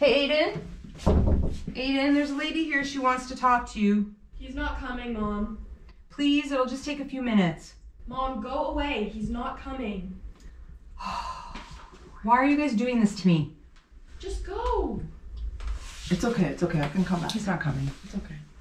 Hey, Aiden. Aiden, there's a lady here. She wants to talk to you. He's not coming, Mom. Please, it'll just take a few minutes. Mom, go away. He's not coming. Why are you guys doing this to me? Just go. It's okay. I can come back. He's not coming. It's okay.